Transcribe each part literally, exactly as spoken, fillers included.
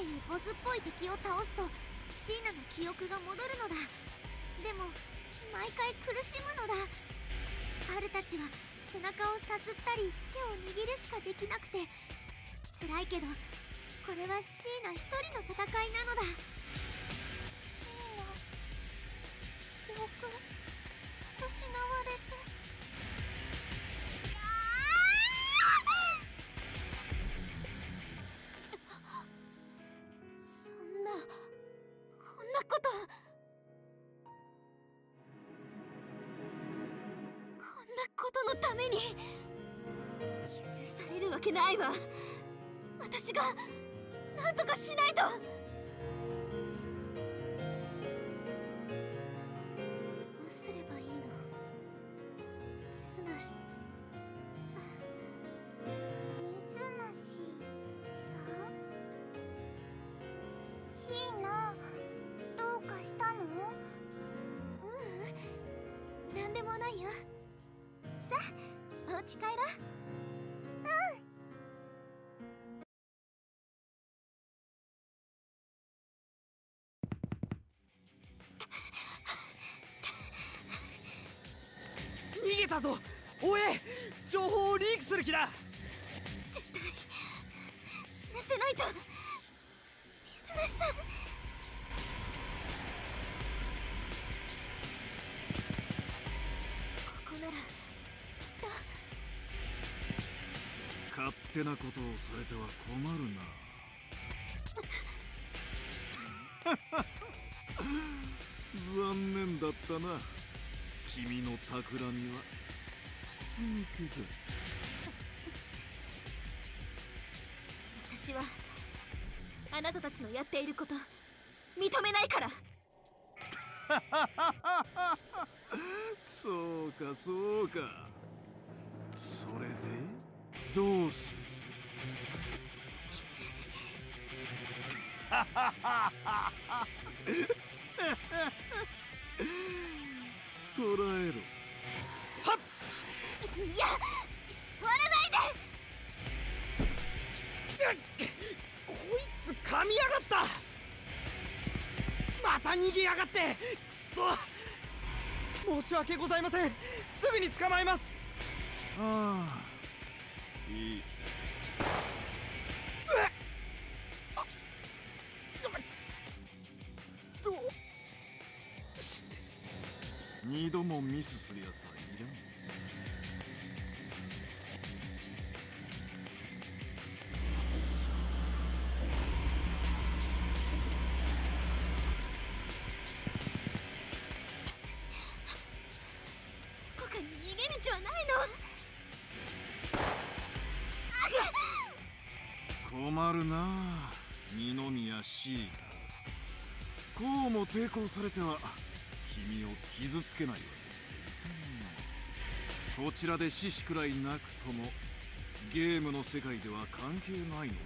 いうボスっぽい敵を倒すとシーナの記憶が戻るのだ。でも毎回苦しむのだ。ハルたちは背中をさすったり手を握るしかできなくて辛いけど、これはシーナ一人の戦いなのだ。シーナ、記憶失われた。そんな、こんなこと、こんなことのために許されるわけないわ。私が何とかしないと。どうすればいいの？水無しさん。水無しさん？シーナ、どうかしたの？ううん、なんでもないよ。さあ、お家帰ろう。 逃げたぞ。追え、情報をリークする気だ。 絶対知らせないと。水無さん、ここならきっと。 勝手なことをされては困るな。残念だったな。君の企みは筒抜けだ。 私はあなたたちのやっていること認めないから。 そうかそうか。それでどうする？捕らえろ。 はっ。 いや、触らないで。 こいつ噛みやがった。また逃げやがって。くそ、申し訳ございません。すぐに捕まえます。 ああ、いい。 どうして二度もミスするやつはいらん。 ここに逃げ道はないの？ 困るな、二宮 C。 こうも抵抗されては君を傷つけないわけ。こちらで獅子くらいなくともゲームの世界では関係ないのでね。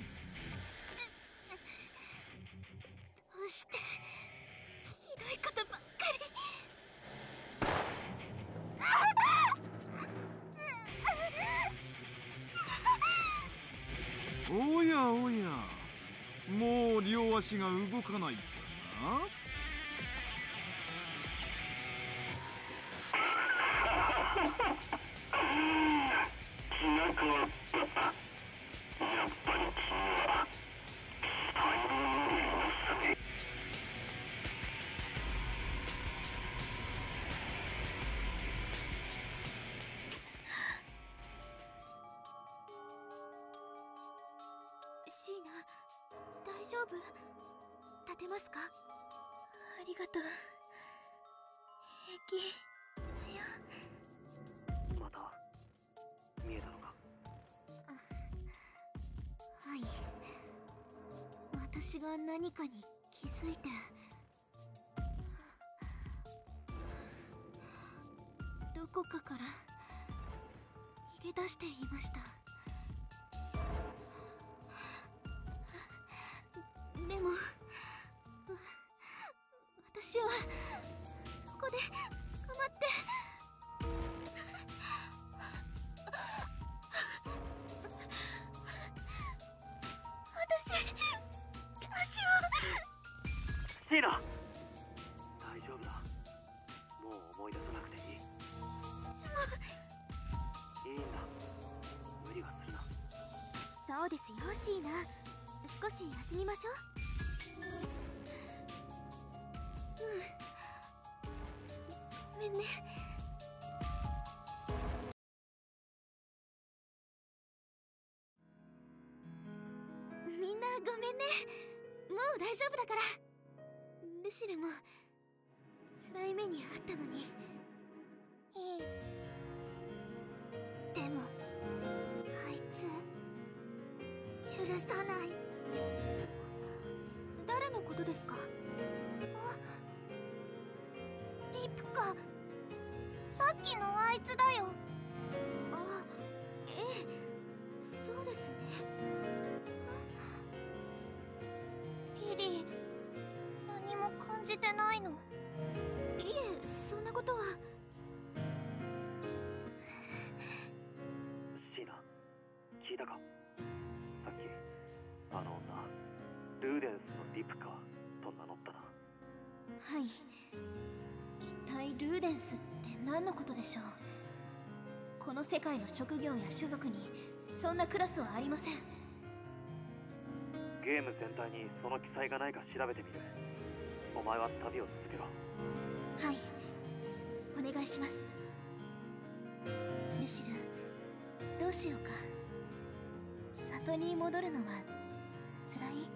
どうしてひどいことばっかり。 おやおや、もう両足が動かないかな。 気が変わった。やっぱり君は才能のなさで。 シーナ、大丈夫？立てますか？ありがとう。平気だよ。 また見えたのか？ はい、私が何かに気づいて。どこかから逃げ出していました。でも私はそこで捕まって。私そうですよシーナ、少し休みましょう。うん、ごめんね。みんなごめんね、もう大丈夫だから。ルシルも辛い目にあったのに。いい、でもあいつ許さない。誰のことですか？あ、リプカ、さっきのあいつだよ。あ、ええ、そうですね。リリー、何も感じてないの？いえ、そんなことは。 シーナ、聞いたか？さっきあの女、ルーデンスのリプカと名乗ったな。 はい、一体ルーデンスって何のことでしょう？この世界の職業や種族にそんなクラスはありません。 ゲーム全体にその記載がないか調べてみる。お前は旅を続けろ。 はい、お願いします。ルシル、どうしようか。里に戻るのは辛い？うん、イ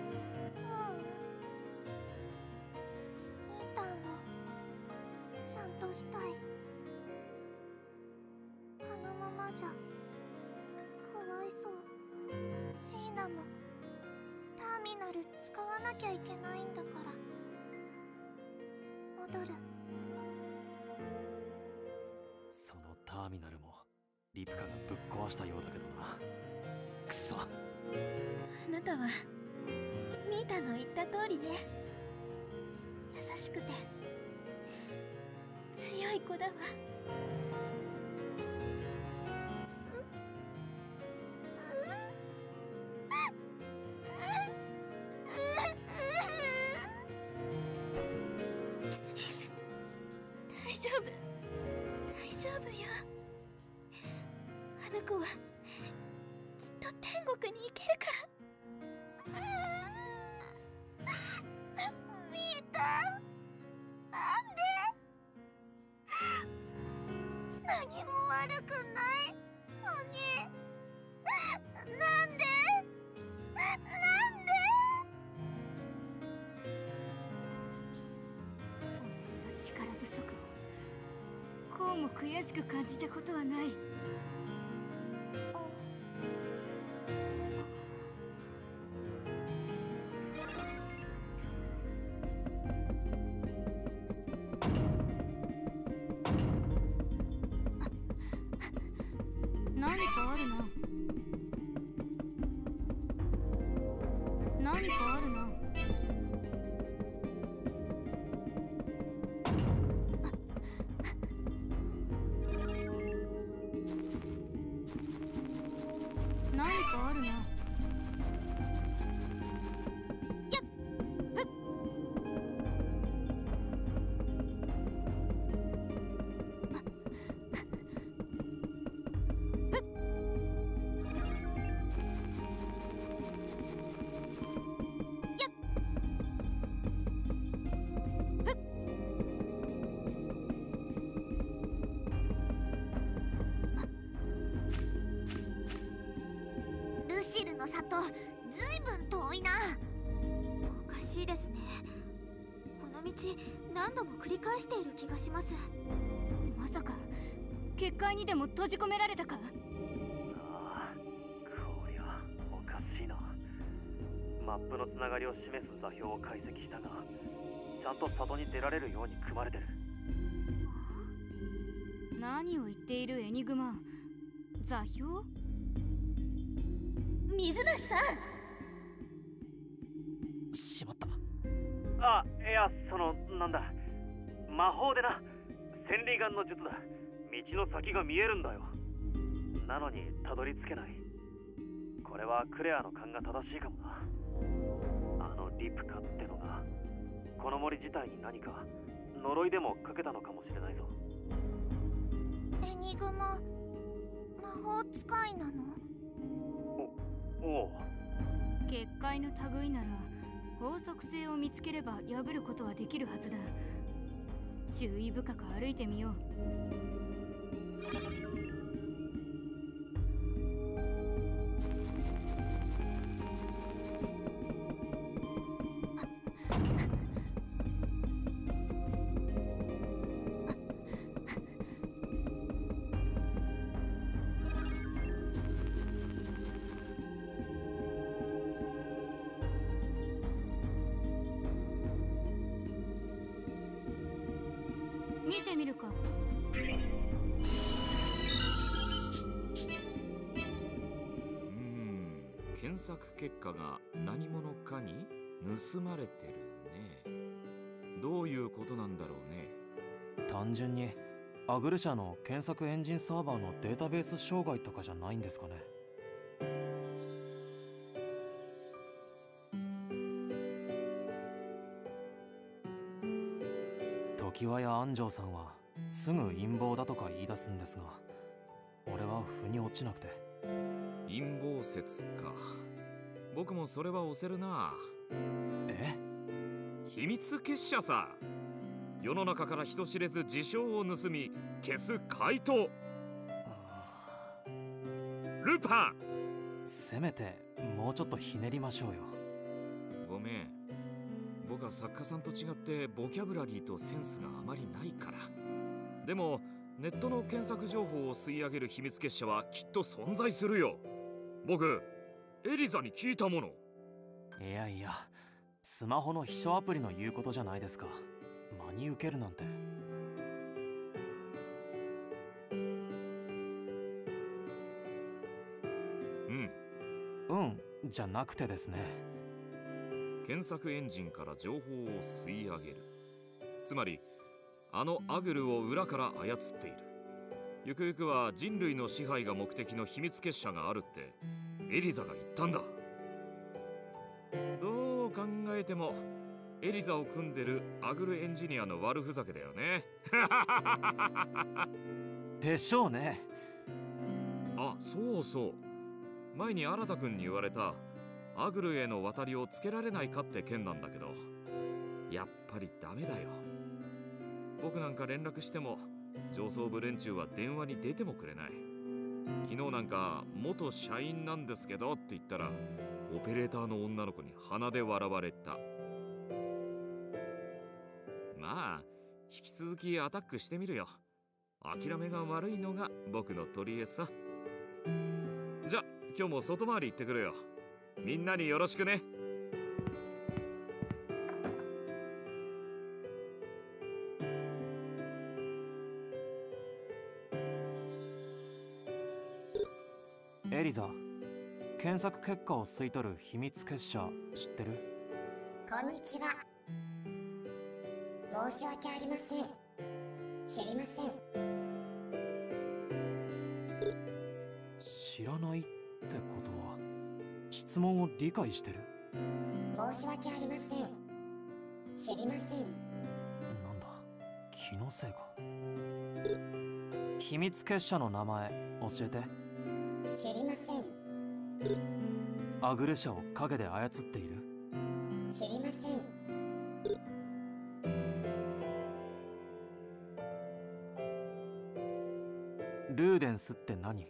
ータンをちゃんとしたい。あのままじゃかわいそう。シーナもターミナル使わなきゃいけないんだから。戻る。 そのターミナルもリプカがぶっ壊したようだけどな。くそ。 あなたはミータの言った通りね。優しくて強い子だわ。大丈夫、大丈夫よ。あの子はきっと天国に行けるから。ミータ、なんで？何も悪くないのに、なんで？なんで？ 己の力不足をこうも悔しく感じたことはない。何かあるな。何かあるな。何かあるな。やっふっ。 ルシルの里、ずいぶん遠いな。おかしいですね。この道何度も繰り返している気がします。 まさか結界にでも閉じ込められたか？ ああ、こりゃおかしいな。マップのつながりを示す座標を解析したが、ちゃんと里に出られるように組まれてる。 何を言っているエニグマ。座標？ 水無さん。 しまった。あ、いや、その、なんだ、魔法でな、千里眼の術だ。道の先が見えるんだよ。なのにたどり着けない。これはクレアの勘が正しいかもな。あのリプカってのがこの森自体に何か呪いでもかけたのかもしれないぞ。 エニグマ、魔法使いなの？ お、 おう。 結界の類なら法則性を見つければ破ることはできるはずだ。注意深く歩いてみよう。見てみるか。 うーん、検索結果が何者かに盗まれてるね。どういうことなんだろうね。 単純にアグル社の検索エンジンサーバーのデータベース障害とかじゃないんですかね。常盤や安城さんはすぐ陰謀だとか言い出すんですが、俺は腑に落ちなくて。 陰謀説か。僕もそれは押せるな。 え？ 秘密結社さ。世の中から人知れず事象を盗み消す怪盗ルパン。 せめてもうちょっとひねりましょうよ。 ごめん、僕は作家さんと違ってボキャブラリーとセンスがあまりないから。でもネットの検索情報を吸い上げる秘密結社はきっと存在するよ。僕エリザに聞いたもの。 いやいや、スマホの秘書アプリの言うことじゃないですか。真に受けるなんて。 うんうんじゃなくてですね。 検索エンジンから情報を吸い上げる。つまりあのアグルを裏から操っている。ゆくゆくは人類の支配が目的の秘密結社があるってエリザが言ったんだ。どう考えてもエリザを組んでるアグルエンジニアの悪ふざけだよね。 でしょうね。 あ、そうそう、前に新田君に言われたアグルへの渡りをつけられないかって件なんだけど、やっぱりダメだよ。僕なんか連絡しても上層部連中は電話に出てもくれない。昨日なんか元社員なんですけどって言ったらオペレーターの女の子に鼻で笑われた。まあ引き続きアタックしてみるよ。諦めが悪いのが僕の取り柄さ。じゃ今日も外回り行ってくるよ。みんなによろしくね。 エリザ、検索結果を吸い取る秘密結社知ってる？ こんにちは。申し訳ありません。知りません。 知らないってことは質問を理解してる？ 申し訳ありません。知りません。 なんだ、気のせいか。秘密結社の名前教えて。 知りません。 アグル社を影で操っている？ 知りません。 ルーデンスって何？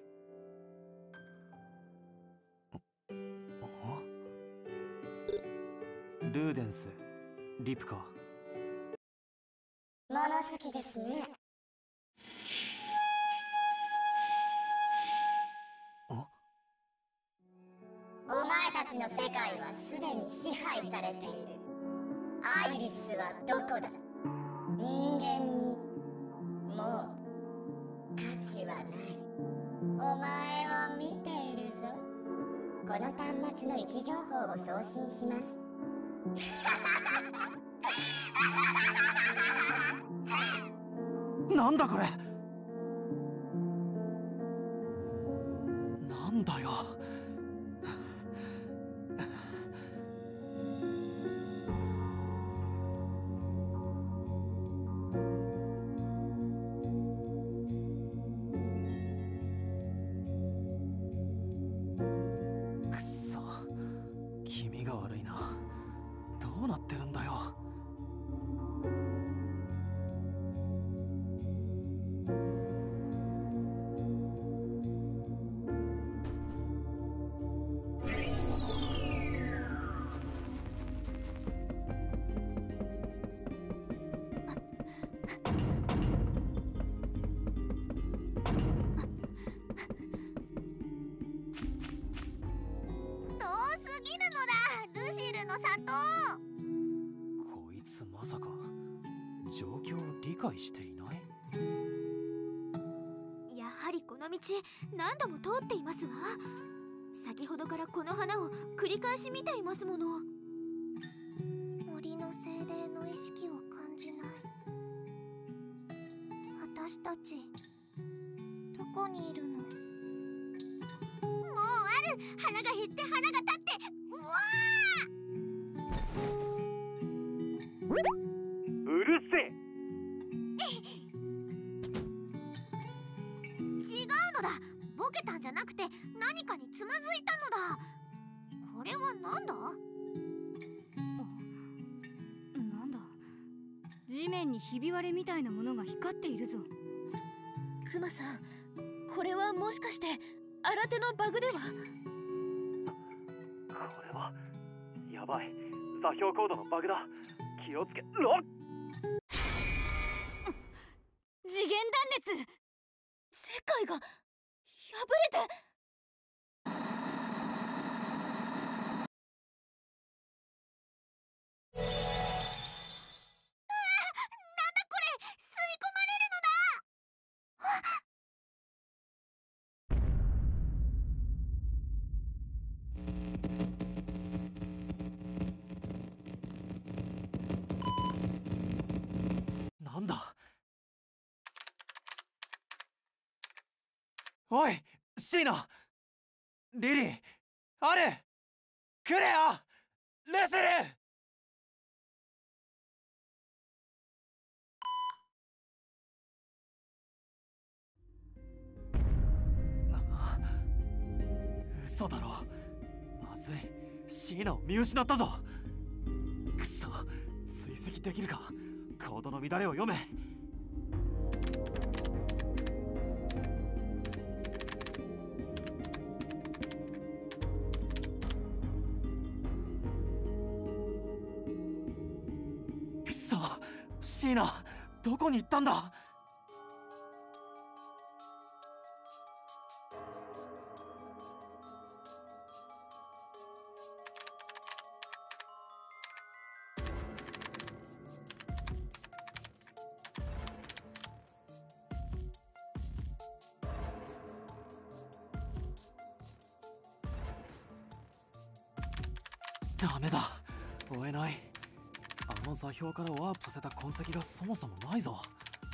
ルーデンス、リプか。 物好きですね。お前たちの世界はすでに支配されている。アイリスはどこだ？人間にもう価値はない。お前を見ているぞ。この端末の位置情報を送信します。 なんだこれ。なんだよ。くそ。 解していない。 やはりこの道何度も通っていますわ。先ほどからこの花を繰り返し見ていますもの。森の精霊の意識を感じない。私たちどこにいるの？もうある。腹が減って腹が立って、うわうるせえ。 違うのだ。ボケたんじゃなくて何かにつまずいたのだ。これは何だ？ なんだ、地面にひび割れみたいなものが光っているぞ。 クマさん、これはもしかして新手のバグでは？ これはやばい。座標コードのバグだ。気をつけろ。 次元断裂。 世界が破れて。 なんだ。おいシーナ、リリー、アル、クレア、レスル。嘘だろ。まずい、シーナを見失ったぞ。くそ、追跡できるか。コードの乱れを読め。くそ、シーナ、どこに行ったんだ。ダメだ、追えない。あの座標からワープさせた痕跡がそもそもないぞ。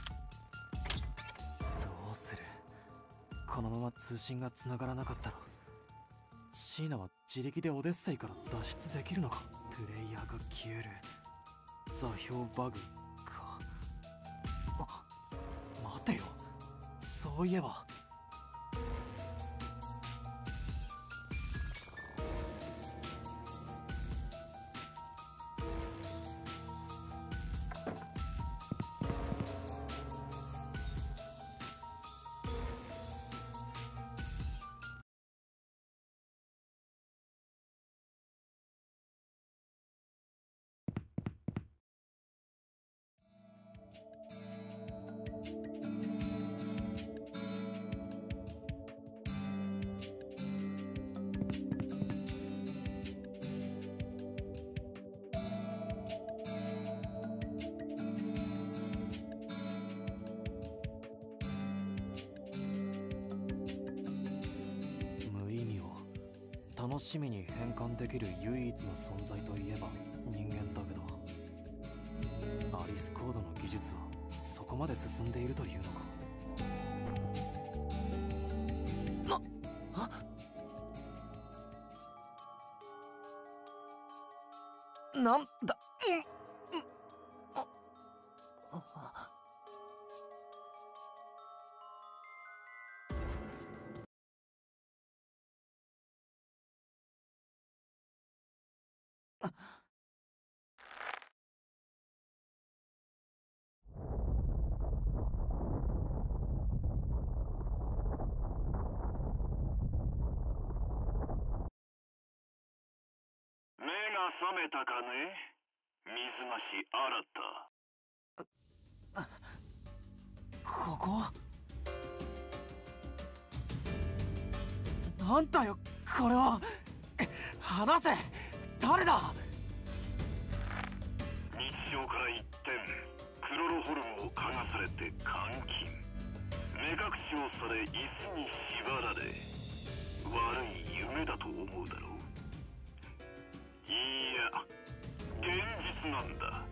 どうする。このまま通信が繋がらなかったらシーナは自力でオデッセイから脱出できるのか。プレイヤーが消える。座標バグか。あ、待てよ、そういえば楽しみに変換できる唯一の存在といえば人間だけど、アリスコードの技術はそこまで進んでいるというのか。な、あ、なんだ、うん、うん、あ、あ、 目が覚めたかね、水増し新。 ここなんだよこれは。話せ、誰だ。 日常から一転、黒ロロホルムを嗅がされて監禁、目隠しをされ椅子に縛られ、悪い夢だと思うだろう。いや、現実なんだ。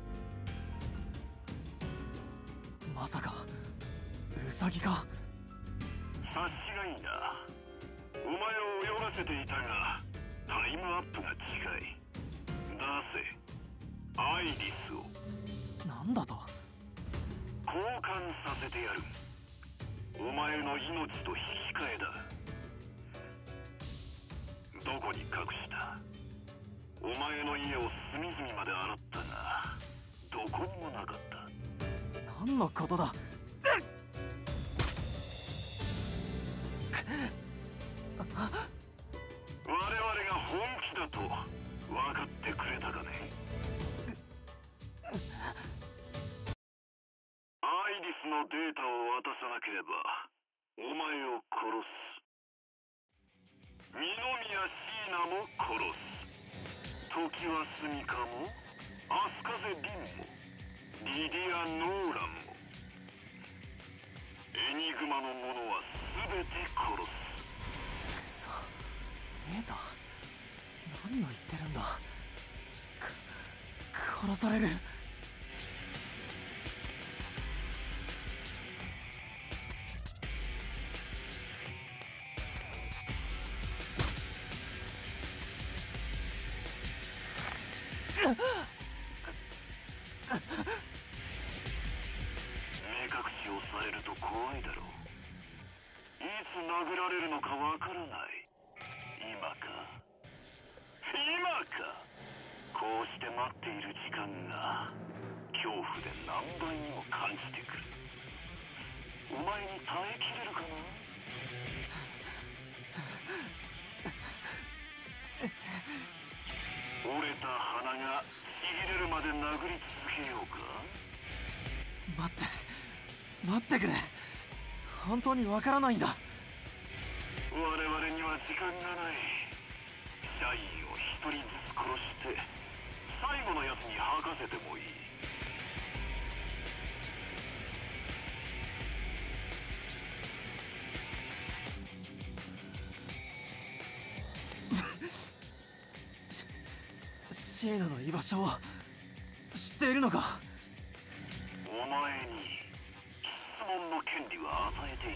まさかウサギか。 察しがいいな。お前を泳がせていたがタイムアップが近い。出せアイリスを。 なんだと。 交換させてやる。お前の命と引き換えだ。どこに隠した？お前の家を隅々まで洗ったがどこにもなかった。 何のことだ。 我々が本気だと分かってくれたかね。アイリスのデータを渡さなければお前を殺す。二宮椎名も殺す。時はスミカも飛鳥瀬凛もリディア・ノーランもエニグマの者は全て殺す。 くそ、データ何を言ってるんだ。か殺される。 目隠しをされると怖いだろう。いつ殴られるのかわからない。今か今か。こうして待っている時間が恐怖で何倍にも感じてくる。お前に耐えきれるかな。折れた鼻がちぎれるまで殴り続けようか。 待って待ってくれ。本当にわからないんだ。 我々には時間がない。社員を一人ずつ殺して最後のやつに吐かせてもいい。 シーナの居場所を知っているのか。 お前に質問の権利は与えていない。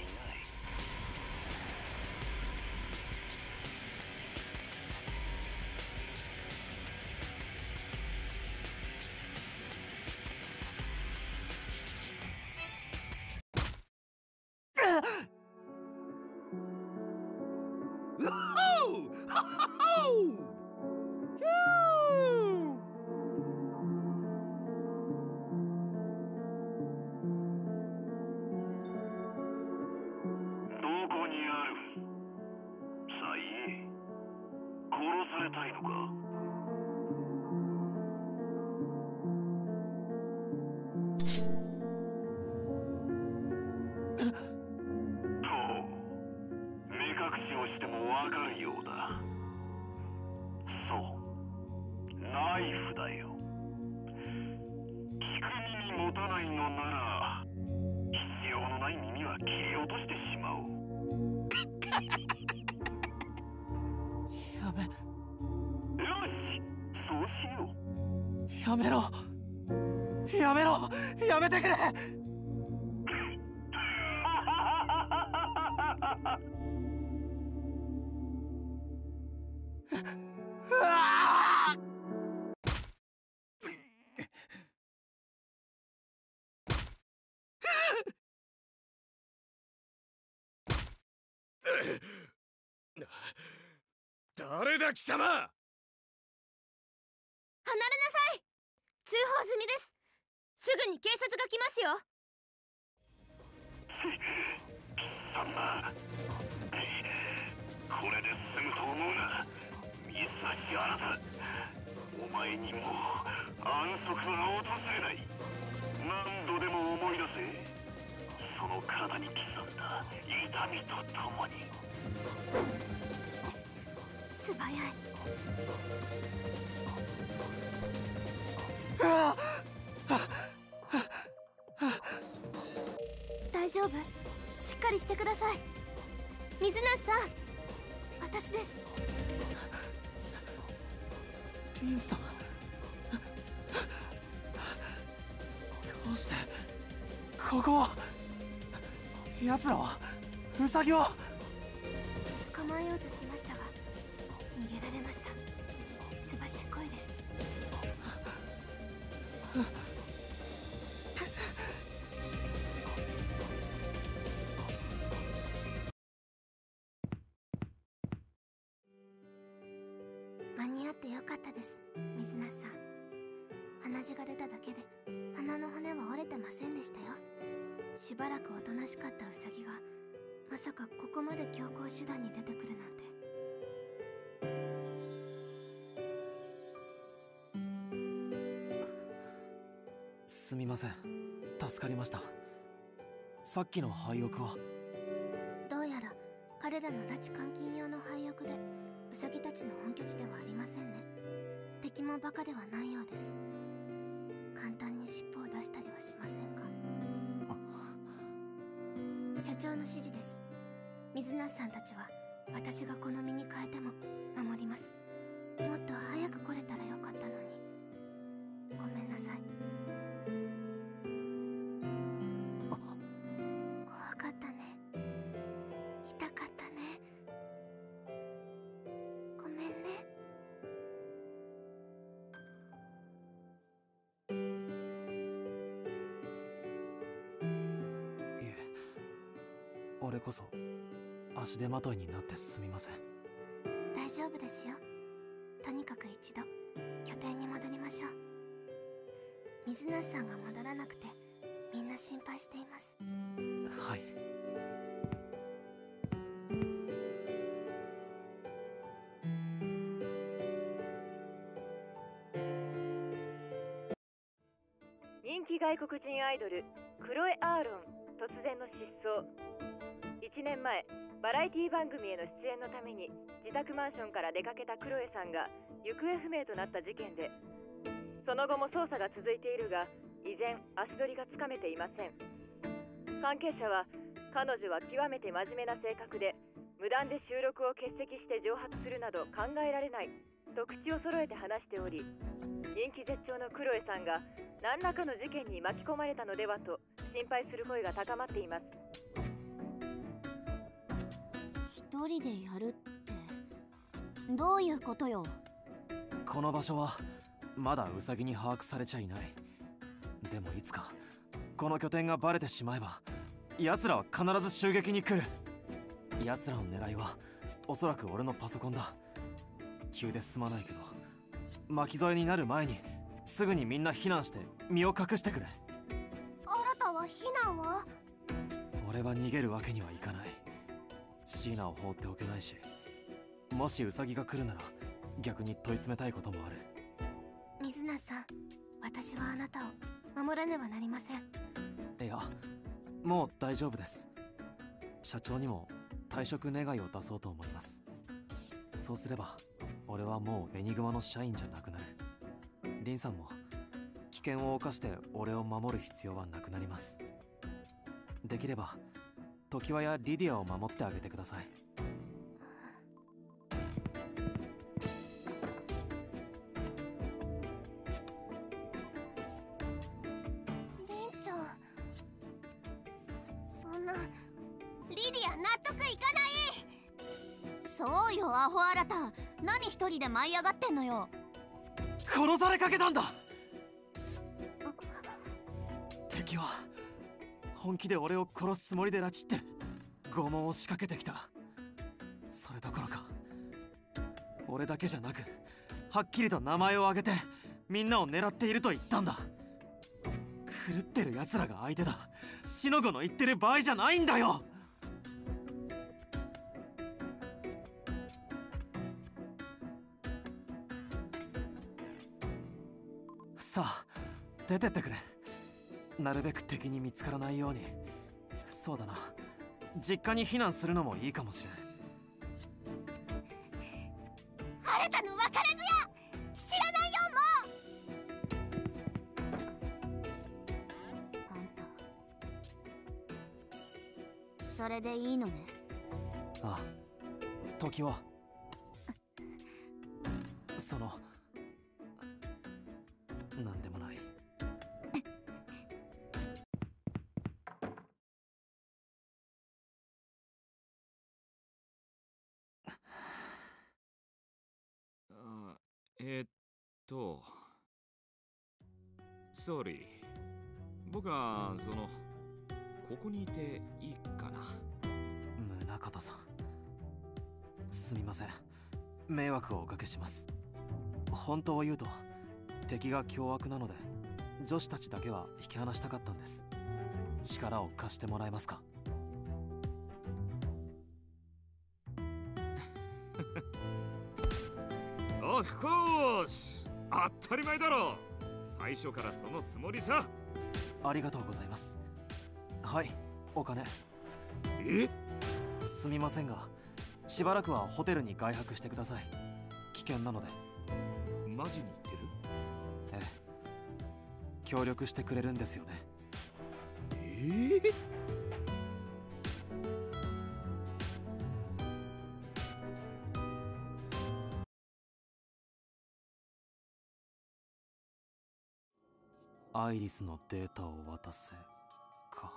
やめろやめろやめてくれ。 誰だ貴様。 離れなさい。通報済みです。すぐに警察が来ますよ。 貴様、これで済むと思うな。水橋あなた、お前にも安息は訪れない。何度でも思い出せ。その体に刻んだ痛みとともに。 素早い。 丈夫。しっかりしてください。水無さん、私です。 リンさん、どうしてここは。奴らはウサギを捕まえようとしましたが逃げられました。すばしっこいです。間に合ってよかったです、水無さん。鼻血が出ただけで鼻の骨は折れてませんでしたよ。しばらくおとなしかったウサギがまさかここまで強行手段に出てくるなんて。 すみません、助かりました。さっきの廃屋は。 どうやら彼らの拉致監禁用の廃屋でウサギたちの本拠地ではありませんね。敵もバカではないようです。簡単に尻尾を出したりはしませんか。社長の指示です。水無さんたちは私がこの身に変えても守ります。もっと早く来れたらよかったのに。ごめんなさい。怖かったね。痛かったね。ごめんね。 いえ、俺こそ足手まといになってすみません。 大丈夫ですよ。とにかく一度拠点に戻りましょう。水無さんが戻らなくてみんな心配しています。 はい。 人気外国人アイドルクロエ・アーロン突然の失踪。いちねんまえバラエティ番組への出演のために自宅マンションから出かけたクロエさんが行方不明となった事件で、その後も捜査が続いているが依然足取りがつかめていません。関係者は彼女は極めて真面目な性格で無断で収録を欠席して蒸発するなど考えられないと口を揃えて話しており、人気絶頂のクロエさんが何らかの事件に巻き込まれたのではと心配する声が高まっています。 一人でやるってどういうことよ。 この場所はまだウサギに把握されちゃいない。でもいつかこの拠点がバレてしまえば奴らは必ず襲撃に来る。奴らの狙いはおそらく俺のパソコンだ。急ですまないけど巻き添えになる前にすぐにみんな避難して身を隠してくれ。 新たは避難は？ 俺は逃げるわけにはいかない。シーナを放っておけないし、もしウサギが来るなら逆に問い詰めたいこともある。 水無さん、私はあなたを守らねばなりません。 いや、もう大丈夫です。社長にも退職願いを出そうと思います。そうすれば俺はもうエニグマの社員じゃなくなる。リンさんも危険を冒して俺を守る必要はなくなります。できれば常盤やリディアを守ってあげてください。 リンちゃん、そんな。リディア納得いかない。そうよ、アホあらた。何一人で舞い上がってんのよ。 殺されかけたんだ。敵は本気で俺を殺すつもりで拉致って拷問を仕掛けてきた。それどころか俺だけじゃなくはっきりと名前を挙げてみんなを狙っていると言ったんだ。狂ってる奴らが相手だ。シノゴの言ってる場合じゃないんだよ。さあ出てってくれ。なるべく敵に見つからないように。そうだな、実家に避難するのもいいかもしれん。 新たの分からずや。知らないよもう。あんたそれでいいのね。 ああ、時はそのなんでもない。 あ、えーっとソーリー、僕はそのここにいていいかな。 宗像さん、すみません、迷惑をおかけします。本当を言うと敵が凶悪なので女子たちだけは引き離したかったんです。力を貸してもらえますか？ オフコース、当たり前だろ。最初からそのつもりさ。 ありがとうございます。はい、お金。 え？ すみませんが、しばらくはホテルに外泊してください。危険なので。 マジに言ってる？ ええ、協力してくれるんですよね。 ええ？ アイリスのデータを渡せか。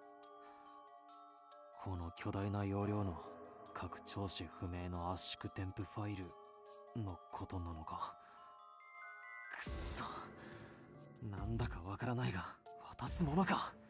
この巨大な容量の拡張子不明の圧縮添付ファイルのことなのか。くそ、なんだかわからないが渡すものか。